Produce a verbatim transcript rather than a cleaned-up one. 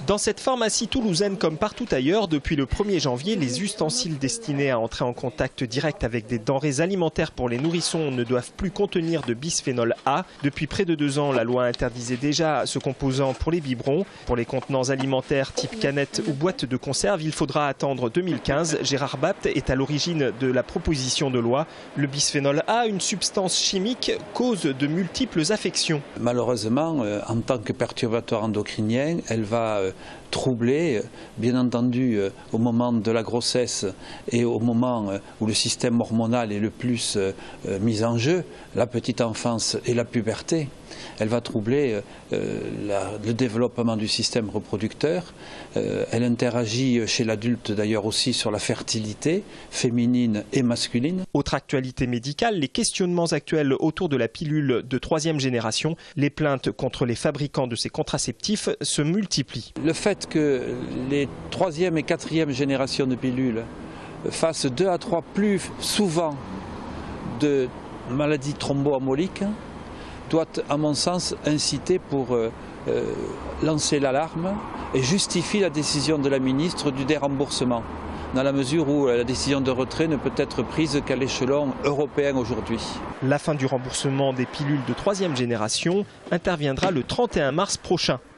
Dans cette pharmacie toulousaine comme partout ailleurs, depuis le premier janvier, les ustensiles destinés à entrer en contact direct avec des denrées alimentaires pour les nourrissons ne doivent plus contenir de bisphénol A. Depuis près de deux ans, la loi interdisait déjà ce composant pour les biberons. Pour les contenants alimentaires type canette ou boîte de conserve, il faudra attendre deux mille quinze. Gérard Bapt est à l'origine de la proposition de loi. Le bisphénol A, une substance chimique, cause de multiples affections. Malheureusement, en tant que perturbateur endocrinien, elle va troubler, bien entendu, au moment de la grossesse et au moment où le système hormonal est le plus mis en jeu, la petite enfance et la puberté. Elle va troubler euh, la, le développement du système reproducteur. Euh, elle interagit chez l'adulte d'ailleurs aussi sur la fertilité féminine et masculine. Autre actualité médicale, les questionnements actuels autour de la pilule de troisième génération. Les plaintes contre les fabricants de ces contraceptifs se multiplient. Le fait que les troisième et quatrième générations de pilules fassent deux à trois plus souvent de maladies thromboemboliques doit, à mon sens, inciter pour euh, euh, lancer l'alarme et justifie la décision de la ministre du déremboursement, dans la mesure où la décision de retrait ne peut être prise qu'à l'échelon européen aujourd'hui. La fin du remboursement des pilules de troisième génération interviendra le trente et un mars prochain.